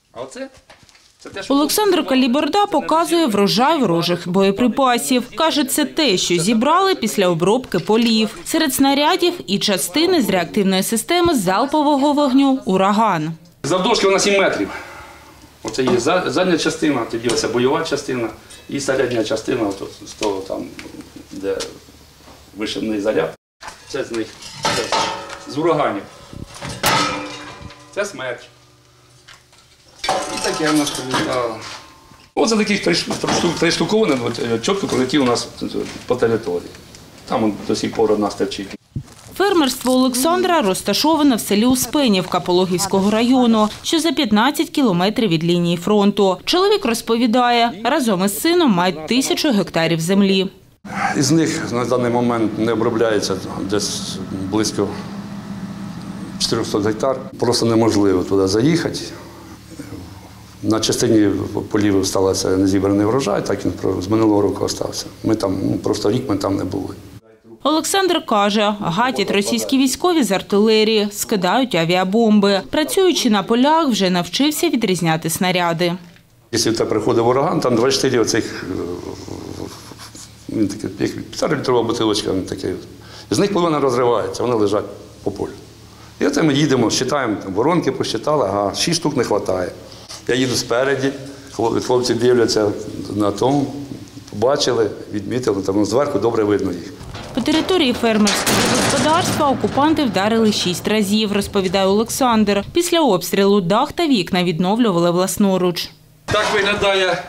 Олександр Каліберда показує врожай ворожих боєприпасів. Каже, це те, що зібрали після обробки полів. Серед снарядів і частини з реактивної системи залпового вогню «Ураган». Завдовжки вона 7 метрів. Оце є задня частина, тоді ось бойова частина і середня частина, з того там, де вишивний заряд. Це з них, з ураганів. Це смерч. І таке в нас прилітало. Оце таких 3 штуковини чітко прилетів у нас по території. Там до сих пор одна стерчить. Фермерство Олександра розташоване в селі Успенівка Пологівського району, що за 15 кілометрів від лінії фронту. Чоловік розповідає, разом із сином мають 1000 гектарів землі. Із них на даний момент не обробляється десь близько 400 гектар. Просто неможливо туди заїхати. На частині полів сталося незібраний врожай, так він з минулого року залишився. Ми там, просто рік ми там не були. Олександр каже, гатять російські військові з артилерії, скидають авіабомби. Працюючи на полях, вже навчився відрізняти снаряди. Якщо ти приходив ураган, там 24 оцих, як 5-літрова бутилочка, з них половина розривається, вони лежать по полю. І оце ми їдемо, считаємо, воронки посчитали, ага, 6 штук не вистачає. Я їду спереді, хлопці дивляться на тому, побачили, відмітили, там зверху добре видно їх. По території фермерського господарства окупанти вдарили 6 разів, розповідає Олександр. Після обстрілу дах та вікна відновлювали власноруч. Так виглядає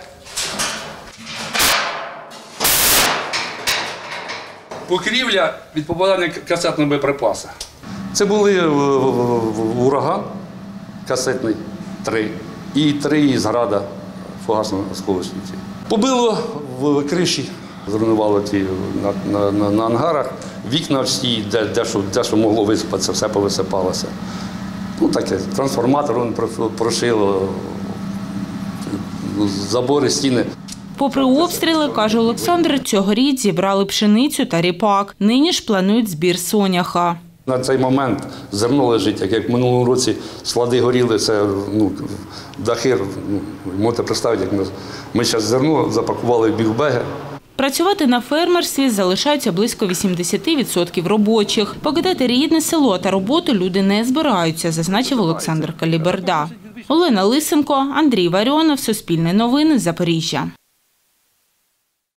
покрівля від попадання касетного боєприпасу. Це були ураган касетний 3 і 3 із града фугасно-осколочниці. Побило в криші, зруйнувало ті на ангарах, вікна всі, де що могло висипатися, все повисипалося. Ну таке, трансформатор прошило, забори, стіни. Попри обстріли, каже Олександр, цьогоріч зібрали пшеницю та ріпак. Нині ж планують збір соняха. На цей момент зерно лежить, як в минулому році склади горіли, це дахи, можете представити, як ми зараз зерно запакували в бігбеги. Працювати на фермерстві залишаються близько 80% робочих. Покидати рідне село та роботу люди не збираються, зазначив Олександр Каліберда. Олена Лисенко, Андрій Варіонов, Суспільне новини, Запоріжжя.